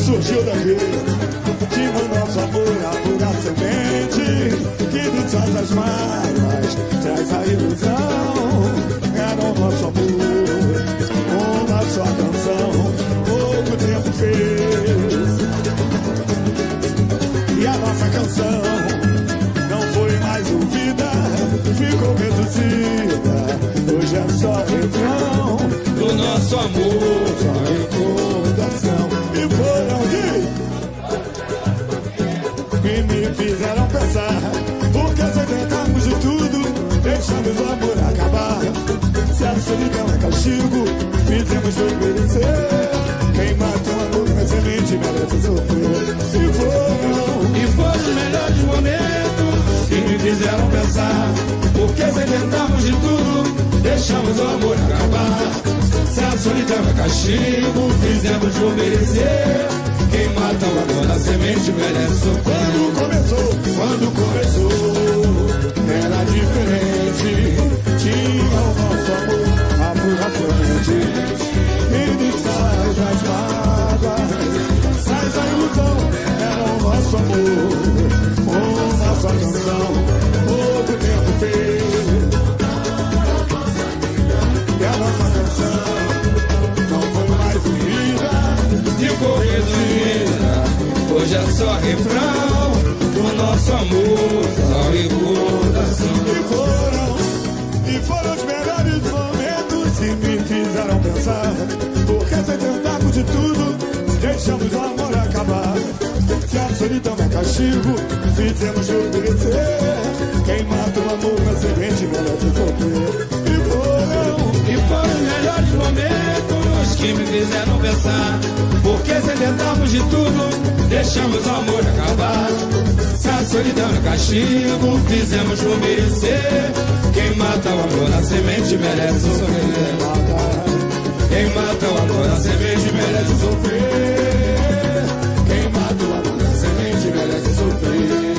surgiu daqui. Tinha o nosso amor, a pura semente que desfaz as mágoas, traz a ilusão. Era o nosso amor, uma só canção, pouco tempo fez. E a nossa canção não foi mais ouvida, ficou reduzida. Hoje é só refrão do nosso amor, só recordação. E foram que me fizeram pensar, porque se tentamos de tudo, deixamos o amor acabar. Se a solidão é castigo, fizemos dois merecer. Quem mata o amor na semente merece sofrer. E foram os melhores momentos que me fizeram pensar, porque se tentamos de tudo, deixamos o amor acabar. Se a solidão é castigo, fizemos por merecer. Quem mata o amor na semente merece sofrer. Quando começou, era diferente. Tinha o nosso amor, a pura semente. E desfaz as mágoas, traz a ilusão. Era o nosso amor, uma só canção, pouco tempo fez. E a nossa canção não foi mais ouvida, ficou reduzida. Hoje é só refrão do nosso amor, só recordação. E foram os melhores momentos que me fizeram pensar, porque se tentamos de tudo, deixamos o amor acabar. Se a solidão é castigo, fizemos obedecer. Quem mata o amor na semente merece sofrer. E foram os melhores momentos que me fizeram pensar, porque se tentamos de tudo, deixamos o amor acabar. Se a solidão é castigo, fizemos por merecer. Quem mata o amor na semente merece sofrer. Quem mata o amor na semente merece sofrer. Quem mata o amor na semente merece sofrer.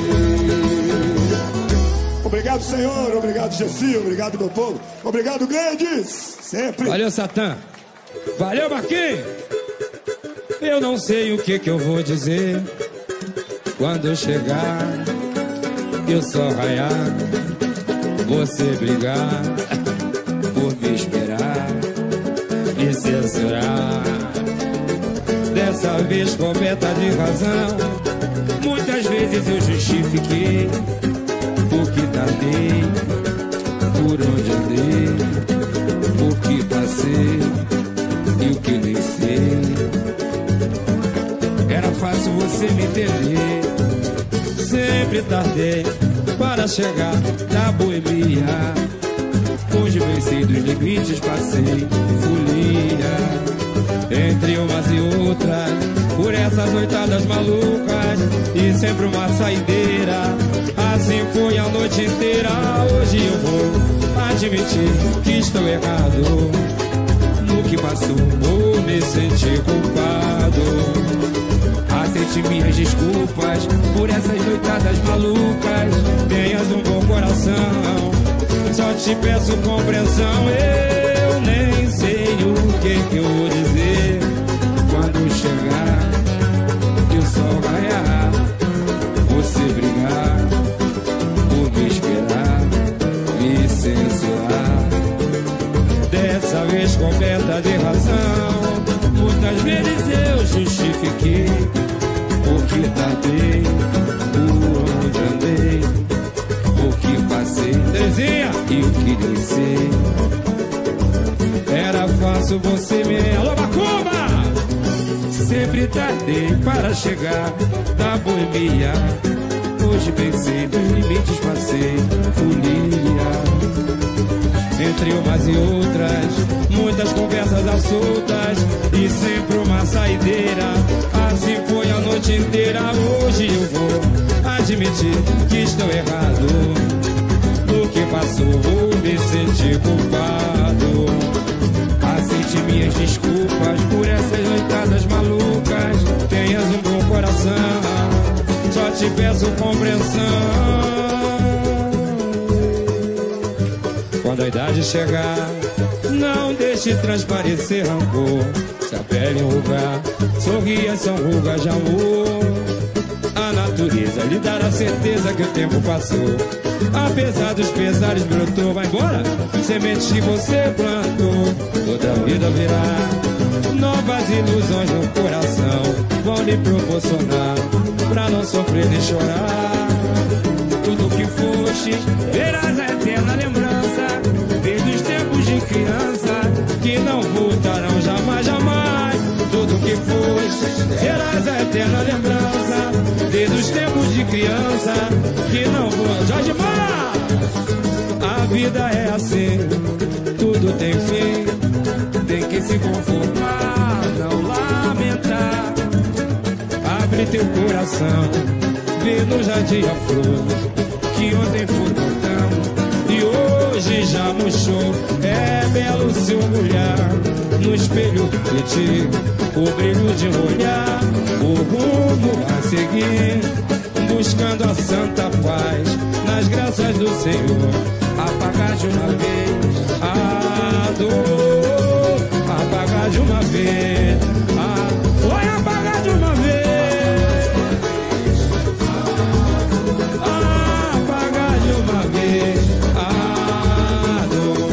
Obrigado, Senhor. Obrigado, Gessi. Obrigado, meu povo. Obrigado, Grandes. Sempre. Valeu, Satã. Valeu, Marquinhos. Eu não sei o que eu vou dizer quando eu chegar e o sol raiar, você brigar por me esperar, me censurar. Dessa vez coberta de razão, muitas vezes eu justifiquei por que tardei, por onde andei, por que passei e o que nem sei. Era fácil você me entender. Sempre tardei para chegar na boemia. Hoje venci dos limites, passei folia. Entre umas e outras, por essas noitadas malucas, e sempre uma saideira. Assim foi a noite inteira. Hoje eu vou admitir que estou errado no que passou, vou me sentir culpado. Aceite minhas desculpas por essas noitadas malucas. Tenhas um bom coração, só te peço compreensão. Eu nem sei o que eu vou dizer quando chegar e o sol raiar, você brigar por me esperar, me censurar. Dessa vez coberta de razão, muitas vezes eu justifiquei o que tardei, por onde andei, o que passei, Terezinha, e o que nem sei. Era fácil você me... Alô, Macumba! Sempre tardei para chegar na boemia. Hoje pensei nos limites, passei folia. Entre umas e outras, muitas conversas às soltas, e sempre uma saideira. Assim foi a noite inteira. Hoje eu vou admitir que estou errado no que passou, vou me sentir culpado. Aceite minhas desculpas por essas noitadas malucas. Tenhas um bom coração, só te peço compreensão. Quando a idade chegar, não deixe transparecer rancor. se a pele enrugar, sorria são rugas de amor. A natureza lhe dará certeza que o tempo passou. Apesar dos pesares brotou, vai embora, semente que você plantou. Toda a vida virá novas ilusões no coração, vão lhe proporcionar pra não sofrer nem chorar. Tudo que foste, verás a eterna lembrança, desde os tempos de criança, que não voltarão jamais, jamais. Tudo que foste, verás a eterna lembrança, desde os tempos de criança, que não voltarão. Jorge Mar! A vida é assim, tudo tem fim, tem que se conformar, não lamentar. Abre teu coração, vê no jardim a flor, que ontem foi botão e hoje já murchou. É belo seu olhar, no espelho refletir, o brilho de um olhar, o rumo a seguir, buscando a santa paz, nas graças do Senhor, apagar de uma vez a dor, apagar de uma vez foi apagar de uma vez, apagar de uma vez a dor.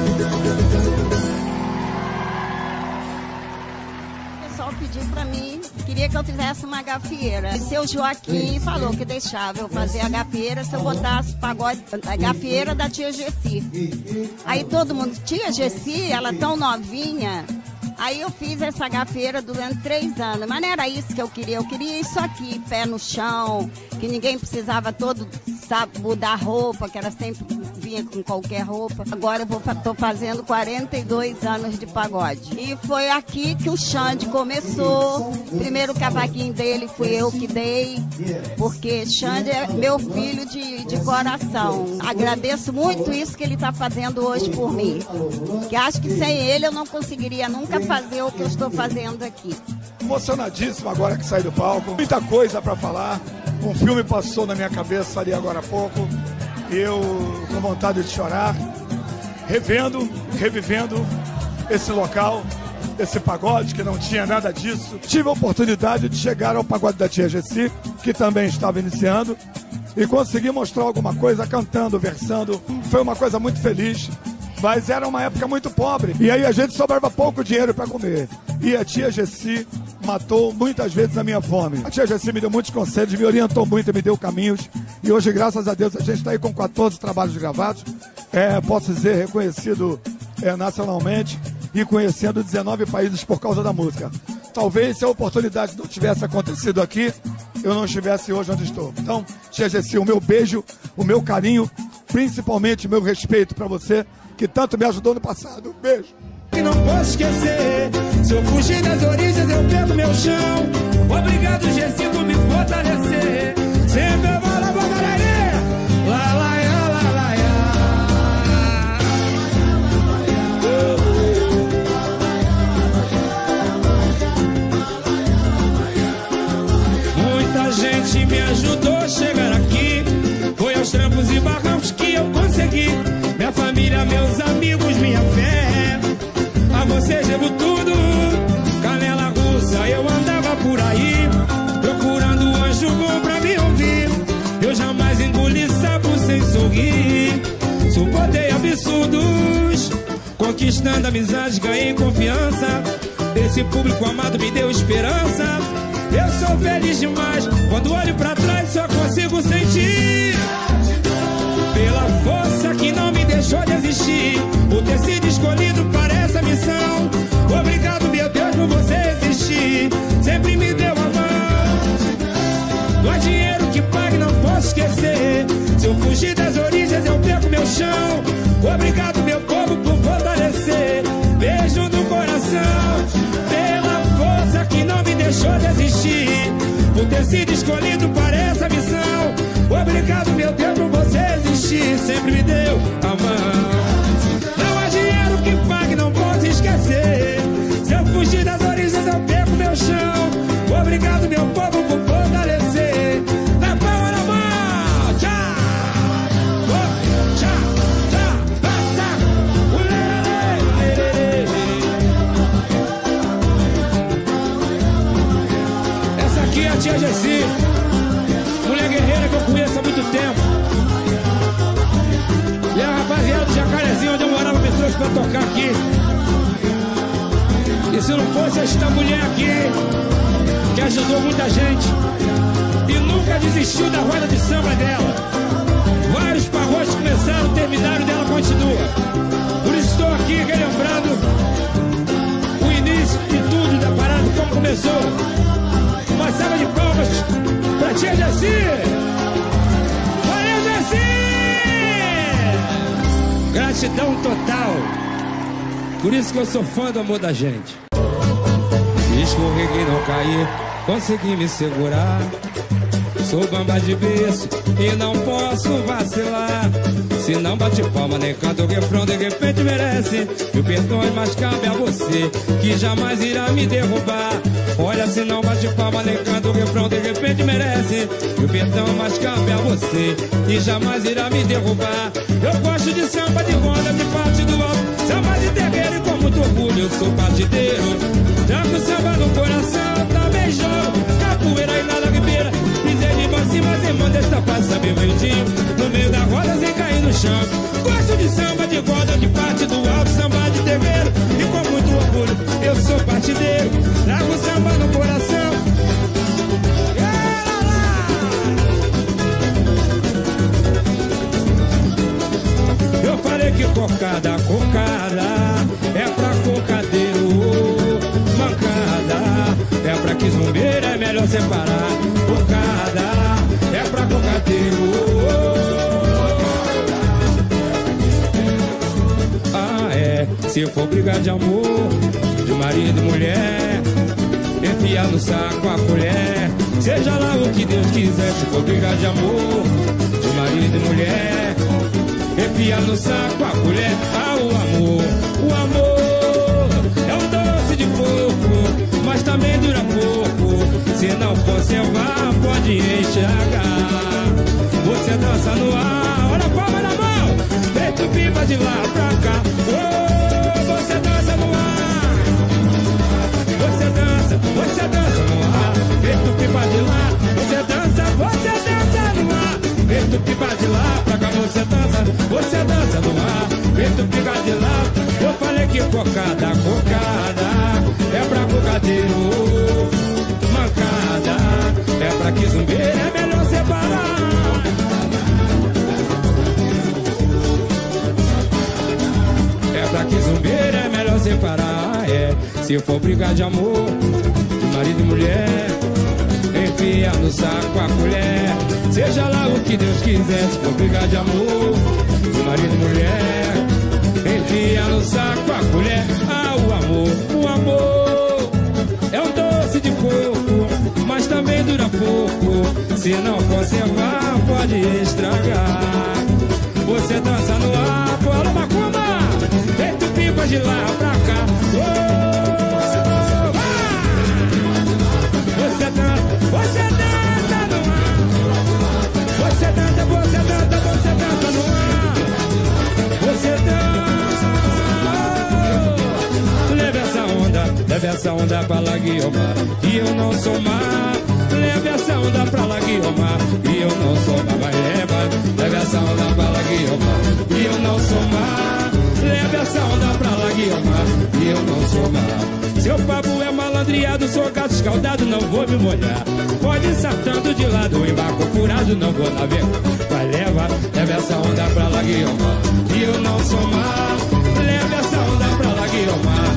O pessoal pediu pra mim, queria que eu fizesse uma gafieira. E seu Joaquim falou que deixava eu fazer a gafieira se eu botasse pagode, a gafieira da tia Gessi. Aí todo mundo, tia Gessi, ela tão novinha. Aí eu fiz essa gafieira durante 3 anos, mas não era isso que eu queria isso aqui, pé no chão, que ninguém precisava mudar roupa, que era sempre vinha com qualquer roupa. Agora eu tô fazendo 42 anos de pagode. E foi aqui que o Xande começou. Primeiro cavaquinho dele fui eu que dei, porque Xande é meu filho de coração. Agradeço muito isso que ele está fazendo hoje por mim, que acho que sem ele eu não conseguiria nunca fazer o que eu estou fazendo aqui. Emocionadíssimo agora que saí do palco, muita coisa para falar. Um filme passou na minha cabeça ali agora há pouco, eu com vontade de chorar, revivendo esse local, esse pagode que não tinha nada disso. Tive a oportunidade de chegar ao pagode da tia Gessi, que também estava iniciando, e consegui mostrar alguma coisa cantando, versando. Foi uma coisa muito feliz, mas era uma época muito pobre, e aí a gente sobrava pouco dinheiro para comer. E a tia Gessi matou muitas vezes a minha fome. A tia Gessi me deu muitos conselhos, me orientou muito, me deu caminhos. E hoje, graças a Deus, a gente está aí com 14 trabalhos gravados. Posso dizer, reconhecido nacionalmente e conhecendo 19 países por causa da música. Talvez se a oportunidade não tivesse acontecido aqui, eu não estivesse hoje onde estou. Então, tia Gessi, o meu beijo, o meu carinho, principalmente o meu respeito para você, que tanto me ajudou no passado. Um beijo. Que não posso esquecer, se eu fugir das origens eu perco meu chão. Obrigado, Gessi, por me fortalecer. Sempre eu vou lá, lá, lá, lá, lá, muita gente me ajudou a chegar aqui, foi aos trampos e barrancos que eu consegui. Minha família, meus amigos, minha fé, a você devo tudo. Canela russa, eu andava por aí, procurando um anjo bom pra me ouvir. Eu jamais engoli sapo sem sorrir, suportei absurdos, conquistando amizades, ganhei confiança. Esse público amado me deu esperança. Eu sou feliz demais, quando olho pra trás só consigo sentir pela força que não me deixou desistir, por ter sido escolhido para essa missão. Obrigado, meu Deus, por você existir, sempre me deu a mão. Não há dinheiro que pague, não posso esquecer, se eu fugir das origens eu perco meu chão. Obrigado, meu povo, por fortalecer, beijo no coração, pela força que não me deixou desistir, por ter sido escolhido para essa missão. Obrigado, meu Deus, por você existir, sempre me deu a mão. Não há dinheiro que pague, não posso esquecer, a tia Gessi, mulher guerreira que eu conheço há muito tempo. E a rapaziada do Jacarezinho, onde eu morava, me trouxe pra tocar aqui. E se não fosse esta mulher aqui, que ajudou muita gente e nunca desistiu da roda de samba dela. Vários pagodes começaram, terminaram, dela continua. Por isso estou aqui relembrando o início de tudo da parada, como começou. Uma salva de palmas pra tia Gessi. Valeu, Gessi! Gratidão total. Por isso que eu sou fã do amor da gente. Escorreguei, não caí, consegui me segurar. Sou bamba de berço e não posso vacilar. Se não bate palma nem canta o refrão, de repente merece. E o perdão mais cabe a você, que jamais irá me derrubar. Olha, se não bate palma nem canta o refrão, de repente merece. E o perdão mais cabe a você, que jamais irá me derrubar. Eu gosto de samba de roda, de parte do alto, samba de terreiro, e com muito orgulho eu sou partideiro. Tranco samba no coração, também jogo capoeira e nada ribeira. Pisei de cima, sem mão destapar, sabe meio-dia. No meio da roda, sem cair no chão. Gosto de samba de roda, de parte do alto, samba de terreiro. E com muito orgulho, eu sou partideiro. Trago samba no coração. Eu falei que cocada é pra cocadeiro. Mancada é pra que zumbeira, é melhor separar. Cocada é pra cocadeiro. Ah, é, se for brigar de amor, de marido e mulher, enfiar no saco a colher. Seja lá o que Deus quiser. Se for brigar de amor, de marido e mulher, enfiar no saco a colher. Ah, o amor é um doce de coco, mas também dura pouco. Se não conservar, pode estragar. Você dança no ar, olha a palma na mão, feito pipa de lá pra cá. Oh, você dança no ar, você dança no ar, feito pipa de lá. Você dança no ar, feito pipa de lá pra cá. Você dança no ar, feito pipa de lá. Eu falei que cocada é pra cocadeiro. Mancada é pra que zumbeira, é melhor separar. É pra que zumbeira, é melhor separar. É, se for brigar de amor, de marido e mulher, enfia no saco a colher. Seja lá o que Deus quiser. Se for brigar de amor, de marido e mulher, enfia no saco a colher. Ah, o amor é um doce de coco, mas também dura pouco. Se não conservar, pode estragar. Você dança no ar, bola macumba, feito pipa de lá pra cá. Oh, você dança no ar. Você dança no ar. Você dança. Leve essa onda pra lá, Guiomar, e eu não sou má. Leve essa onda pra lá, Guiomar, e eu não sou má. Vai, leve essa onda pra lá, Guiomar, e eu não sou má. Leve essa onda pra lá, Guiomar, e eu não sou má. Seu papo é malandreado, sou gato escaldado, não vou me molhar. Pode estar tanto de lado, embarco furado, não vou navegar. Vai, leve essa onda pra lá, Guiomar, e eu não sou má. Leve essa onda pra lá, Guiomar.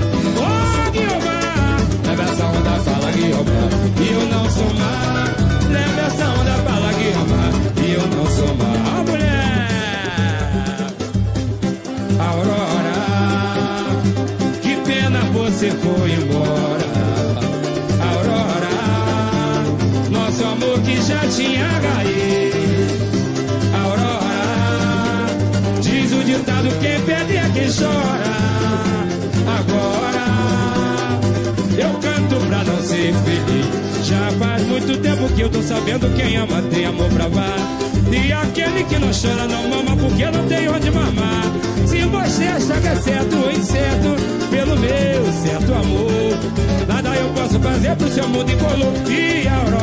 Leve essa onda pra lá, Guiomar, e eu não sou má. Leve essa onda pra lá, Guiomar, e eu não sou má. A mulher Aurora, que pena você foi embora. Aurora, nosso amor que já tinha caído. Aurora, diz o ditado, quem perde é quem chora. Agora eu canto pra não ser feliz. Já faz muito tempo que eu tô sabendo, quem ama tem amor pravar. E aquele que não chora não mama porque não tem onde mamar. Se você acha que é certo ou incerto, pelo meu certo amor, nada eu posso fazer pro seu mundo incolor. E Aurora,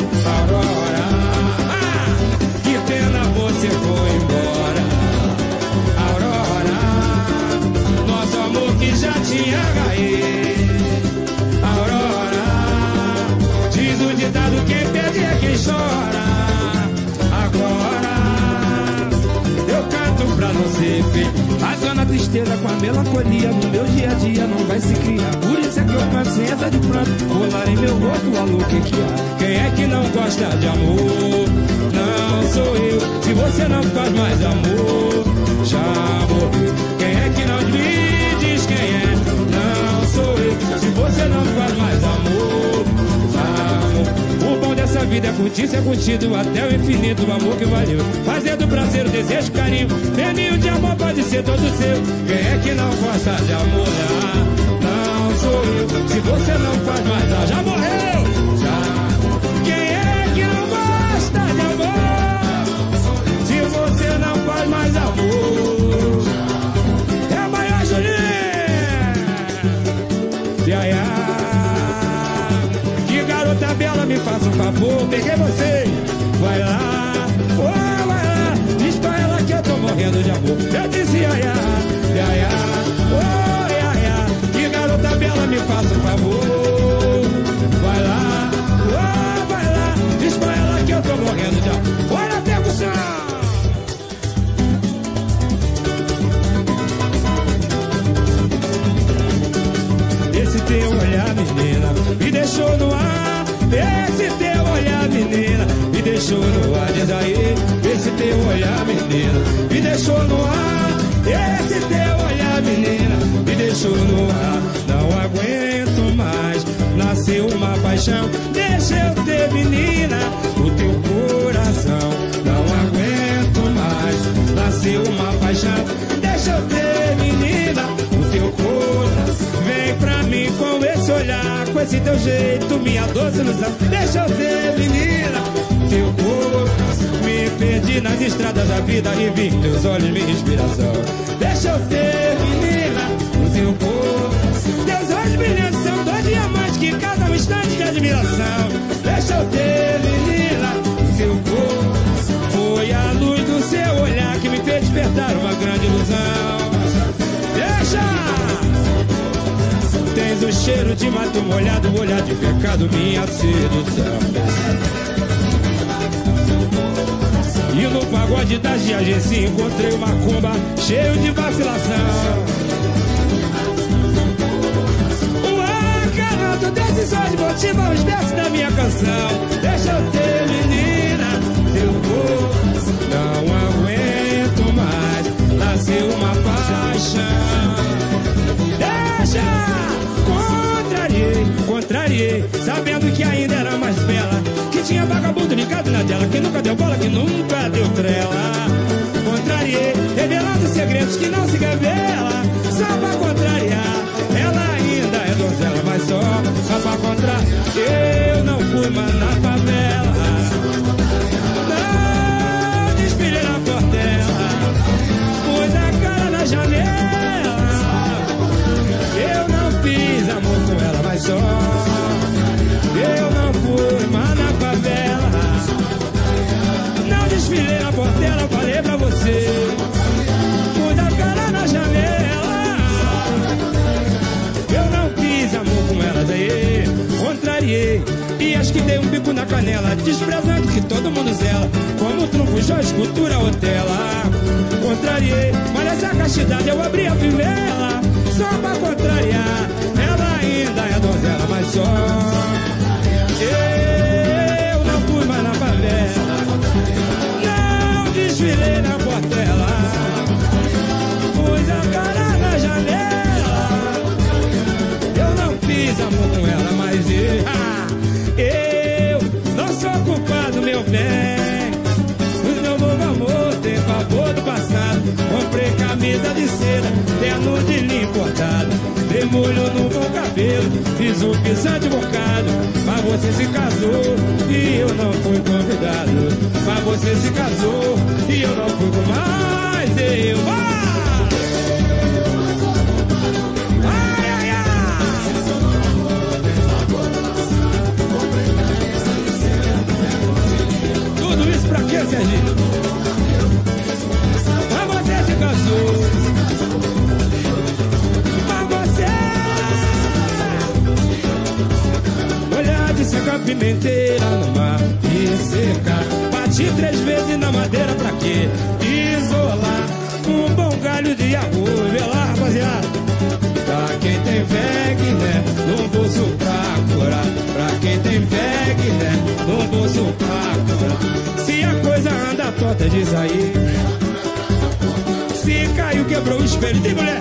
Aurora, que pena você foi embora. Aurora, nosso amor que já tinha caído. Aurora, diz o ditado, quem perde é quem chora. Agora eu canto pra não ser feio. Razona a tristeza com a melancolia. No meu dia a dia não vai se criar. Por isso é que eu canto sem essa de pranto. Rolar em meu rosto, alô, que há? Quem é que não gosta de amor? Não sou eu. Se você não faz mais amor, já morreu. Quem é que não me diz quem é? Não sou eu. Se você não faz mais amor, já morreu. O bom dessa vida é curtir, ser curtido até o infinito, o amor que valeu. Fazendo prazer, o desejo, carinho. Peninho de amor pode ser todo seu. Quem é que não gosta de amor? Não sou eu. Se você não faz mais, já morreu. Já. Quem é que não gosta de amor? Se você não faz mais amor, é a maior Julinha. Iaia. Garota bela, me faça um favor, peguei você. Vai lá, oh, vai lá, diz pra ela que eu tô morrendo de amor. Eu disse iaia, iaia, oh, iaia. Que garota bela, me faça um favor. Vai lá, oh, vai lá, diz pra ela que eu tô morrendo de amor. Olha a percussão. Esse teu olhar, menina, me deixou no ar. Esse teu olhar, menina, me deixou no ar. Diz aí, esse teu olhar, menina, me deixou no ar. Esse teu olhar, menina, me deixou no ar. Não aguento mais, nasceu uma paixão. Deixa eu ter, menina, o teu coração. Não aguento mais, nasceu uma paixão. Deixa eu ter, menina, o teu coração. Vem pra mim com esse olhar, com esse teu jeito, minha doce ilusão. Deixa eu ver, menina, teu corpo. Me perdi nas estradas da vida e vi em teus olhos minha inspiração. Deixa eu ver, menina, o teu corpo. Teus olhos brilhantes são dois diamantes que causam um instante de admiração. Deixa eu ver, menina, o teu corpo. Foi a luz do seu olhar que me fez despertar uma grande ilusão. Deixa! Tens o cheiro de mato molhado, olhar de pecado, minha sedução. E no pagode da GAGC encontrei uma macumba cheio de vacilação. O acanto desse só de motiva os versos da minha canção. Deixa eu ter, menina, teu corpo. Não aguento mais, nasceu uma paixão. Deixa! Contrariei, sabendo que ainda era mais bela. Que tinha vagabundo ligado na dela, que nunca deu bola, que nunca deu trela. Contrariei, revelando segredos que não se revela. Só pra contrariar, ela ainda é donzela, mas só pra contrariar. Eu não fui mais na favela, não desfilei na portela, pus a cara na janela. Eu não fiz amor com ela, mas só. Eu não fui mais na favela, não desfilei na portela, falei pra você. Pus a cara na janela. Eu não fiz amor com ela, daí contrariei. E acho que dei um bico na canela, desprezando que todo mundo zela, como trunfo, joia, escultura ou tela. Contrariei, mas essa castidade eu abri a fivela. Só pra contrariar, ela ainda é donzela, mas só. Eu não fui mais na favela, não desfilei na portela, pus a cara na janela. Eu não fiz amor com ela, mas eu não sou culpado, meu bem. O meu novo amor tem favor do passado. Comprei camisa de seda, terno de linho importado, dei molho no bom cabelo, fiz um pisante bocado. Mas você se casou e eu não fui convidado. Mas você se casou e eu não fui com mais. Eu ai, ai, ai. seca a pimenteira no mar e secar. Bati 3 vezes na madeira pra quê? Isolar um bom galho de arroz. Vê lá, rapaziada. Pra quem tem fé, né? No bolso pra curar. Pra quem tem fé, né? No bolso pra curar. Se a coisa anda torta, diz aí. Se caiu, quebrou o espelho, tem mulher.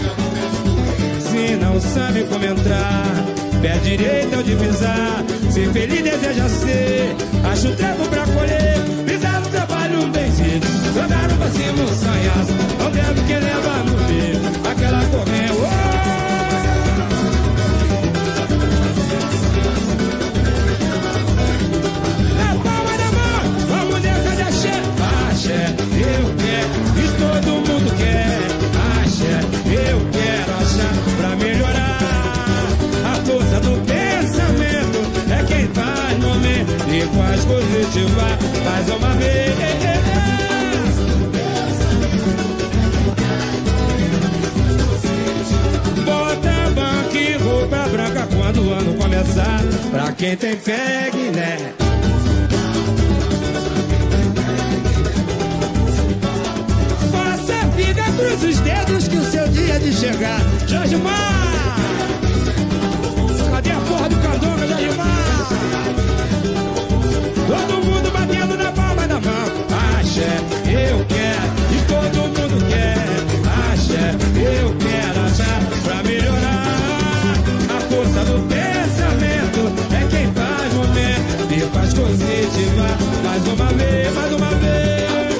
Se não sabe como entrar, pé direito ao de pisar. Se feliz deseja ser, acha um trevo pra colher. Pisar no trabalho um benzido, jogaram pra cima um sanhaço. Não deve que leva no meio aquela corrente. Na palma da mão, vamos nessa de axé. Axé, eu quero, e todo mundo quer. Axé, eu quero achar pra melhorar. A força do pensamento é quem faz momento e faz positivar mais uma vez. Bota banca e roupa branca quando o ano começar. Pra quem tem fé, né? Faça figa, cruza os dedos que o seu dia de chegar. Jorge Mar! Cadê a porra do Candonga, Jorge Mar? Todo mundo batendo na palma da mão. Axé, eu quero, e todo mundo quer. Axé, eu quero achar pra melhorar. A força do pensamento é quem faz momento e faz positivar. Mais uma vez, mais uma vez.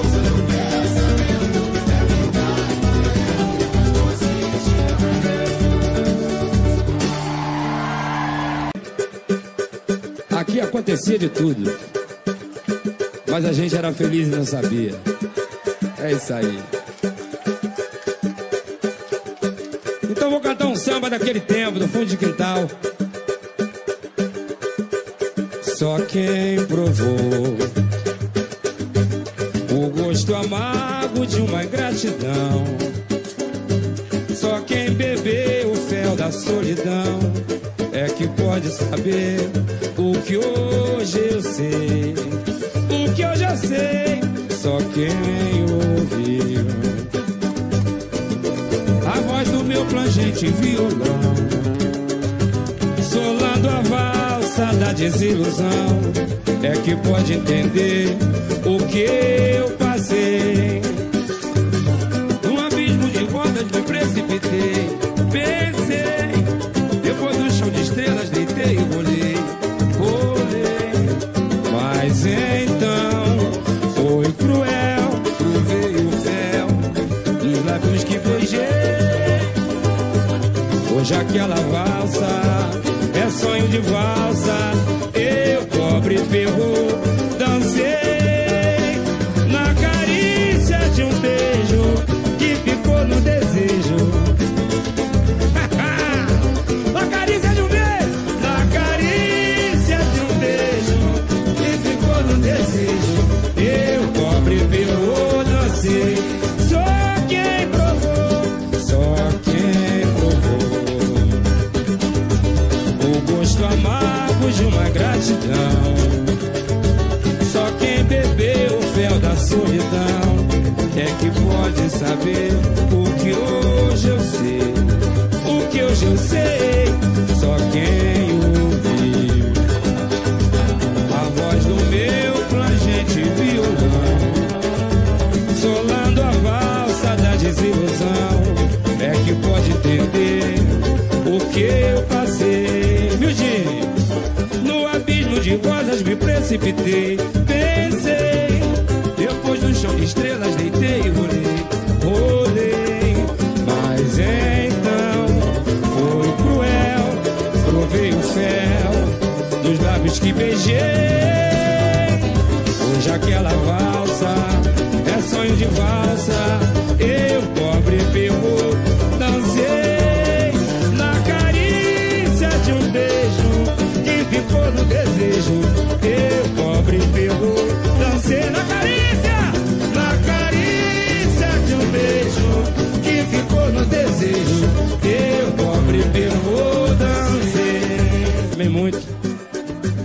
Aqui acontecia de tudo, mas a gente era feliz e não sabia. É isso aí. Então vou cantar um samba daquele tempo, do fundo de quintal. Só quem provou o gosto amargo de uma ingratidão, só quem bebeu o fel da solidão é que pode saber o que hoje eu sei. O que eu já sei, só quem ouviu a voz do meu plangente violão, solando a valsa da desilusão, é que pode entender o que eu passei. Num abismo de rodas me precipitei, pensei, depois do chão de estrelas deitei e rolei, mas então foi cruel, provei o fel dos lábios que beijei. Hoje aquela valsa é sonho de valsa. Eu, pobre perro, dancei na carícia de um beijo que ficou no desejo. Na carícia de um beijo, na carícia de um beijo que ficou no desejo. Eu, pobre perro, dancei. Só quem provou, só quem provou o gosto amargo de uma gratidão, só quem bebeu o fel da solidão é que pode saber o que hoje eu sei. O que hoje eu sei, só quem ouviu a voz do meu plangente violão, solando a valsa da desilusão, é que pode entender o que eu passei. Mildinho, no abismo de rosas me precipitei, pensei, depois do chão de estrelas deitei e rolei, mas então foi cruel, provei o fel dos lábios que beijei. Hoje aquela valsa é sonho de valsa. Eu, pobre perro, dancei na carícia de um beijo que ficou no desejo. Eu, pobre perro, dancei na carícia de um beijo que ficou no desejo. Eu, pobre perro, dancei. Amei muito.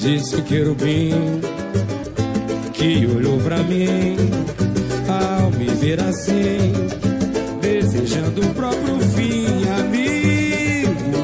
disse o querubim que olhou pra mim ao me ver assim, desejando o próprio fim. Amigo,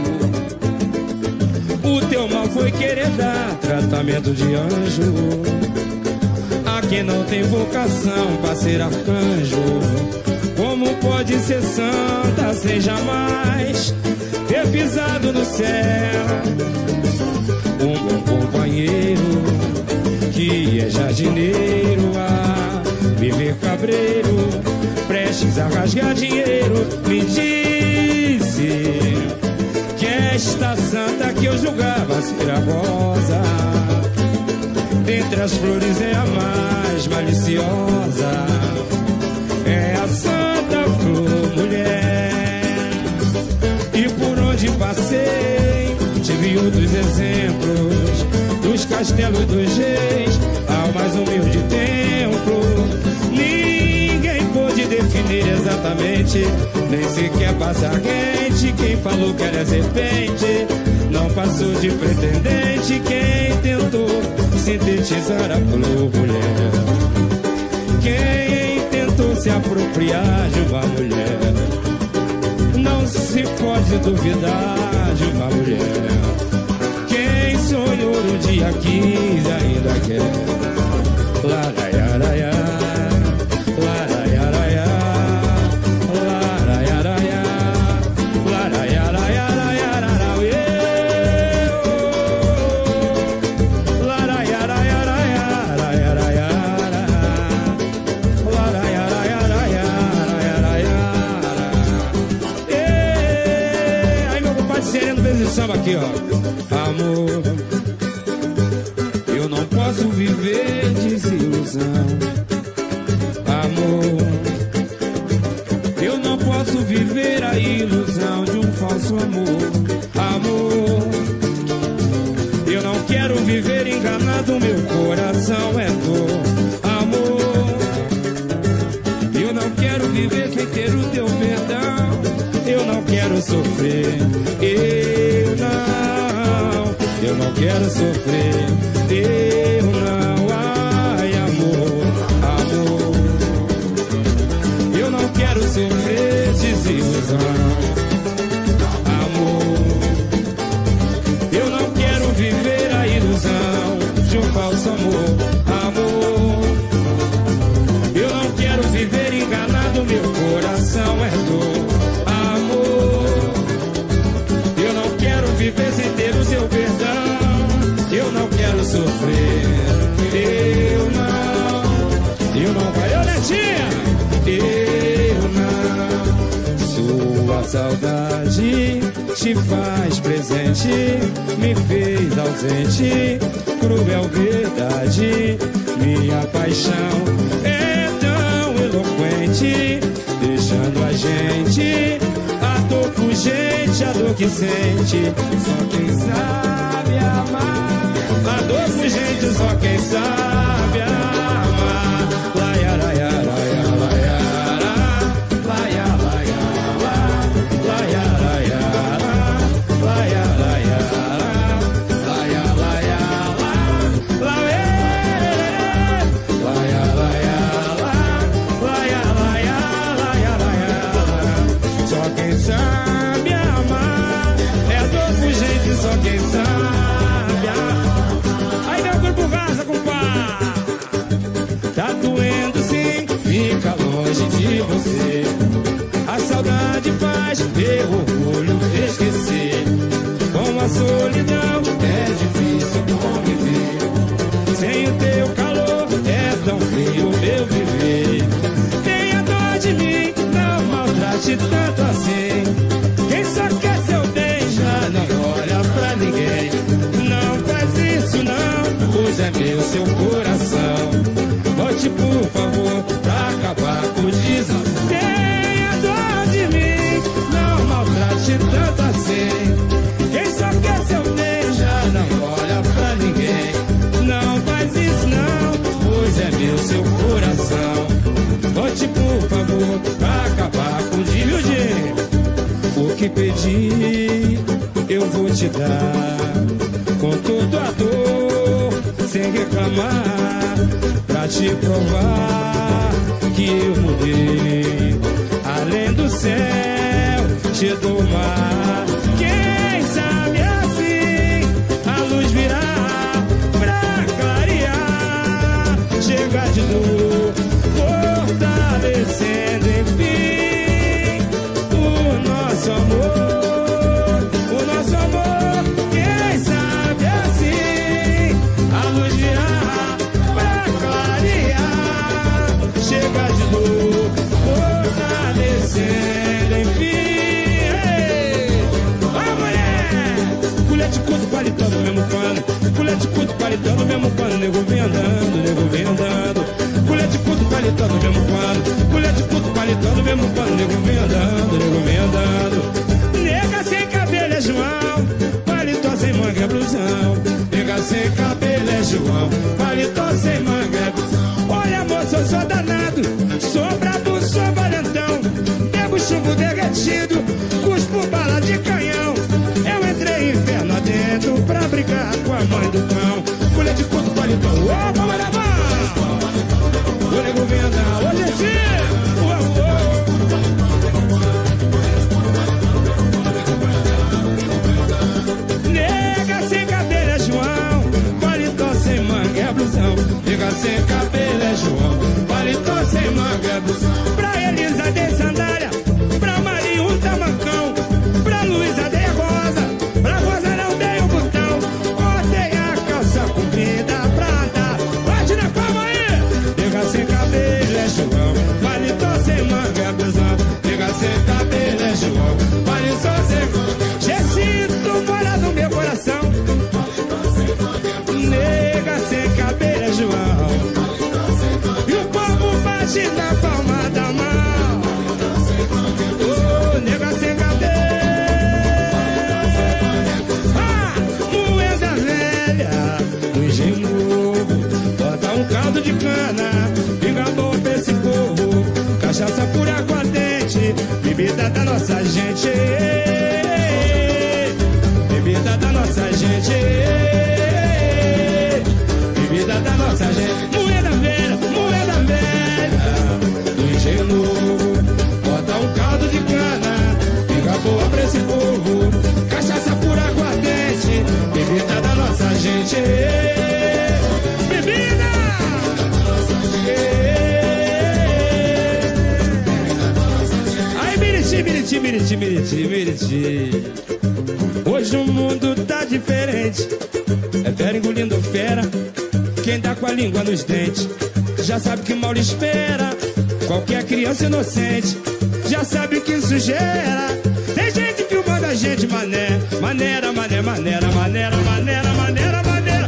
o teu mal foi querer dar tratamento de anjo a quem não tem vocação pra ser arcanjo. Como pode ser santa sem jamais ter pisado no céu? Um bom companheiro que é jardineiro a viver cabreiro, prestes a rasgar dinheiro, me disse que esta santa que eu julgava ser a rosa dentre as flores é a mais maliciosa, é a santa flor mulher. E por onde passei tive outros exemplos dos castelos dos reis ao mais humilde templo. Ninguém pôde definir exatamente, nem sequer passar quente. Quem falou que era serpente não passou de pretendente. Quem tentou sintetizar a flor mulher, quem tentou se apropriar de uma mulher, não se pode duvidar de uma mulher. Quem sonhou no dia 15 ainda quer. Laraiaraia, laraiaraia, laraiaraia, laraiaraia, samba aqui, ó. Amor, eu não posso viver desilusão. Amor, eu não posso viver a ilusão de um falso amor. Amor, eu não quero viver enganado, meu coração é dor. Amor, eu não quero viver sem ter o teu perdão. Eu não quero sofrer, eu não quero sofrer, eu não. Ai, amor, amor, eu não quero sofrer desilusão. Amor, eu não quero viver a ilusão de um falso amor. Amor, eu não quero viver enganado, meu coração é dor. Viver sem ter o seu perdão, eu não quero sofrer, eu não, vai, ô Netinha, eu não. Sua saudade te faz presente, me fez ausente, cruel verdade, minha paixão é tão eloquente, deixando a gente gente, a dor que sente, só quem sabe amar. A dor fugente, só quem sabe amar. Laia, laia, laia, laia, laia, laia, laia, laia, laia, laia, laia, laia, laia, laia, só quem sabe. Só quem sabe. Aí meu grupo Gaza, compadre. Tá doendo sim, fica longe de você. A saudade faz meu orgulho esquecer. Com a solidão é difícil conviver. Sem o teu calor é tão frio meu viver. Tenha dó de mim, não maltrate tanto assim. Quem só quer seu bem já não olha pra ninguém. Não faz isso não, pois é meu seu coração. Volte por favor pra acabar com o desafio. Tenha dó de mim, não maltrate tanto assim. Quem só quer seu bem já não olha pra ninguém. Não faz isso não, pois é meu seu coração. Volte por favor pra acabar com o desafio. O que pedir eu vou te dar, com toda a dor sem reclamar, pra te provar que eu mudei. Além do céu, te dou o mar. Quem sabe assim a luz virá pra clarear. Chega de dor, fortalecendo enfim o nosso amor. O nosso amor, quem sabe assim a luz virá pra clarear. Chega de dor, fortalecendo enfim. Ó mulher! Colher de culto, paletó no mesmo pano. Colher de culto, paletó no mesmo pano. Nego vem andando, nego vem andando. Colher de culto, paletó no mesmo pano. Colher de culto, paletó no mesmo pano. Nego vem andando, nego vem andando. Nega sem cabelo é João, paletó sem manga é blusão. Nega sem cabelo é João, paletó sem manga é blusão. Olha moço, eu sou danado, sou brabo, sou valentão. Pego chumbo derretido, cuspo bala de canhão. Eu entrei inferno adentro pra brigar com a mãe do pão. Colher de culto, paletó, ô, vamos levar. O nego vem andar, hoje é dia. Nega sem cabelo é João, paletó sem manga é blusão. Nega sem cabelo é João, paletó sem manga é blusão. Pra Elisa dei sandália, pra Maria um tamancão, pra Luísa dei rosa, pra Rosa não dei um botão. Botei a calça comprida pra andar, bate na palma aí. Nega sem cabelo é João, paletó sem manga é blusão. Nega sem cabelo é João, paletó sem manga. Jessito mora no meu coração. Nega sem cabelo é João, e o povo bate na palma da mão. Oh, nega sem cabelo, ah, moeda velha, no engenho novo. Bota um caldo de cana, pinga bom pra esse povo. Cachaça por aguardente, bebida da nossa gente. Bebida da nossa gente. Bebida da nossa gente. Moeda velha, do engenho novo. Bota um caldo de cana, pinga boa pra esse povo. Cachaça por aguardente, bebida da nossa gente. Bebida! Aí, Miriti, Miriti, Miriti, Miriti, Miriti. Hoje o mundo tá diferente. É fera engolindo fera. Quem tá com a língua nos dentes já sabe que mal lhe espera. Qualquer criança inocente já sabe que isso gera. Tem gente filmando a gente, mané. Maneira, mané, maneira, maneira, maneira, maneira, maneira.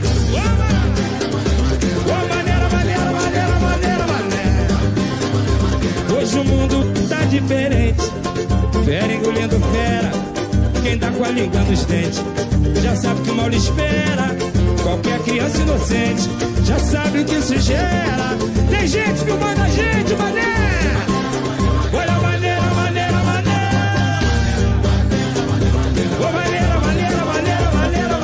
Ô, maneira, maneira, maneira, maneira, maneira. Hoje o mundo tá diferente. Fera engolindo fera. Quem tá com a língua nos dentes já sabe que mal lhe espera. Qualquer criança inocente já sabe o que isso gera. Tem gente filmando a gente, mané. Olha a maneira, maneira, maneira. Ô, maneira, maneira, maneira, maneira,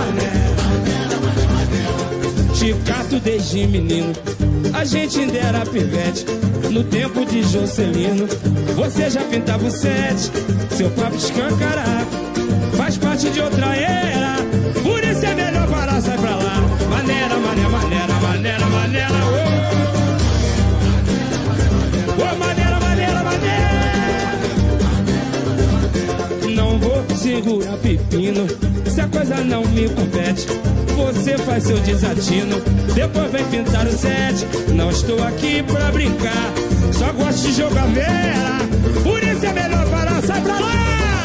maneira. Te cato desde menino, a gente ainda era pivete. No tempo de Jocelino, você já pintava o set. Seu papo escancarado faz parte de outra era. Por isso é melhor parar, sai pra lá. Maneira, maneira, maneira, maneira, maneira. Oh, maneira, maneira, maneira. Não vou segurar pepino se a coisa não me compete. Você faz seu desatino, depois vem pintar o set. Não estou aqui pra brincar, só gosto de jogar vera. Por isso é melhor parar, sai pra lá.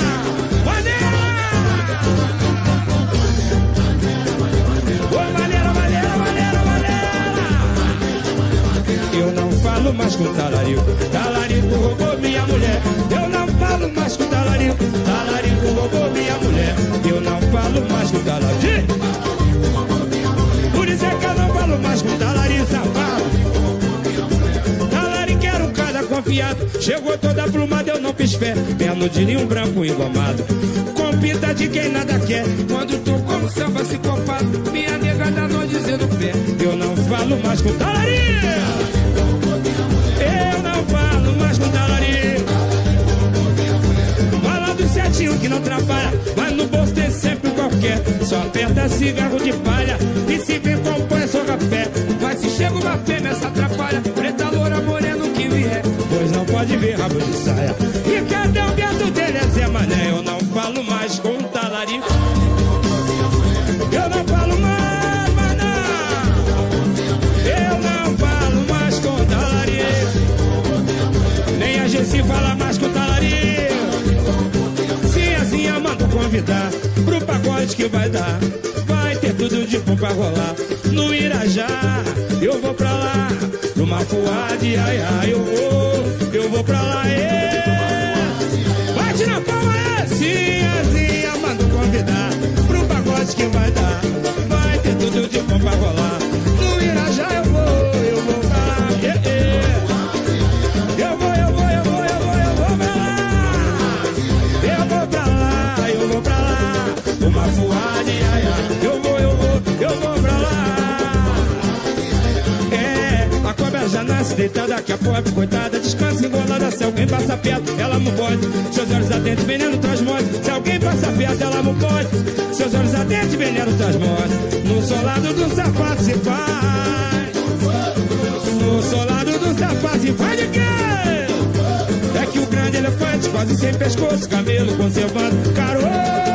Eu não falo mais com talarico, talarico roubou minha mulher. Eu não falo mais com talarico, talarico roubou minha mulher. Eu não falo mais com talarico. Por isso é que eu não falo mais com talarico safado. Talarico era um cara confiado, chegou toda plumada, eu não fiz fé. Perno de linho branco engomado, com pinta de quem nada quer. Quando tô como samba psicopata, minha nega dá nó dizendo pé. Eu falo mais com talarico. Eu não falo mais com talarico. Fala do certinho que não atrapalha, mas no bolso tem sempre qualquer. Só aperta cigarro de palha e se vem compõe só café. Mas se chega uma fêmea, essa atrapalha. Preta, loura, moreno que vier, pois não pode ver rabo de saia. E cadê o gato dele, é Zé Mané? Eu não falo mais com talarico. Eu não falo mais, mas não. Eu não falo mais com talarico. Nem a Gessi fala mais com talarico. Sinhazinha manda convidar pro pagode que vai dar. Vai ter tudo de bom pra rolar. No Irajá, eu vou pra lá. No Mafuade, ai, ai, eu vou pra lá, Bate na palma, Sinhazinha manda convidar pro pagode que vai dar. Vai ter tudo de bom pra rolar. No Irajá eu vou pra lá, Eu vou pra lá. Eu vou pra lá, eu vou pra lá. Uma fuade, ai, ai. Eu vou pra lá. A cobra já nasce deitada, que a pobre coitada descansa engolada. Se alguém passa perto, ela não pode. Seus olhos ardentes, veneno traz morte. Se alguém passa perto, ela não pode. Seus olhos ardentes, veneno traz morte. No solado do sapato se faz. No solado do sapato se faz de quê? É que o grande elefante, quase sem pescoço, camelo conservando caroço.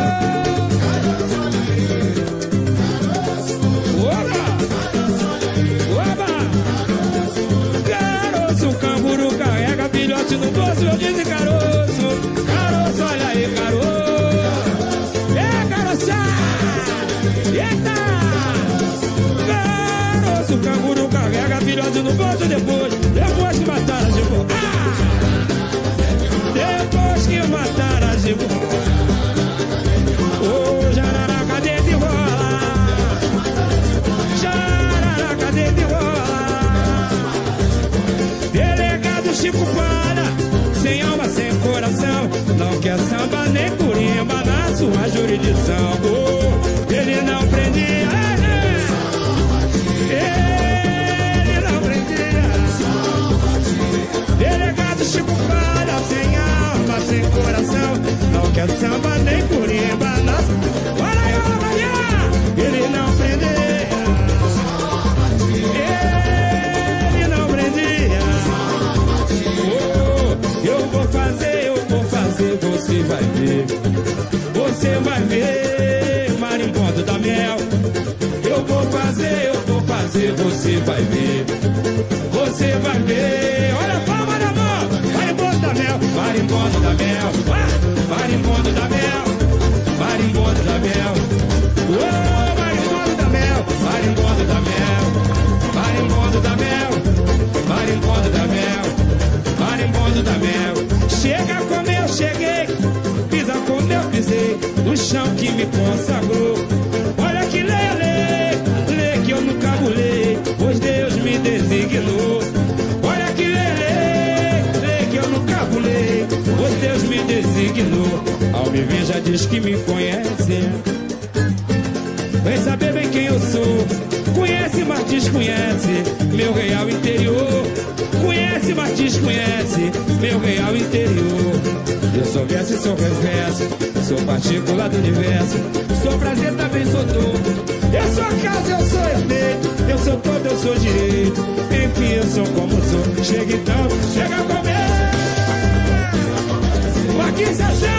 Filhote no bolso, eu disse caroço. Caroço, olha aí, caroço. Caroça. Eita. Caroço, canguru carrega filhote no bolso. Depois que mataram a Gibu. Depois que mataram a Gibu. Ô, jararaca dentro e rola. Jararaca dentro e rola. Delegado Chico Para, sem alma, sem coração. Não quer samba nem curimba na sua jurisdição. Ele não prendia. Ele não prendia. Delegado Chico Para, sem alma, sem coração. Não quer samba nem curimba na sua. Olha aí, Maria. Ele não prendia. Você vai ver, marimbondo da mel. Eu vou fazer, você vai ver. Você vai ver, olha a palma da mão. Marimbondo da mel, marimbondo da mel. Marimbondo da mel, marimbondo da mel. Marimbondo da mel, marimbondo da mel. Marimbondo da mel, marimbondo da mel. Marimbondo da mel. Chega como eu cheguei, pisa como eu pisei, no chão que me consagrou. Olha que lê que eu nunca bulei, pois Deus me designou. Olha que lê que eu nunca bulei, pois Deus me designou. Ao me ver já diz que me conhece, vem saber bem quem eu sou. Conhece, mas desconhece meu real interior. Conhece, mas desconhece meu real interior. Eu sou verso e sou reverso, sou partícula do universo. Sou prazer, também sou dor. Eu sou causa, eu sou efeito. Eu sou todo, eu sou direito. Enfim, eu sou como sou. Chega então, chega a comer. Aqui se achega.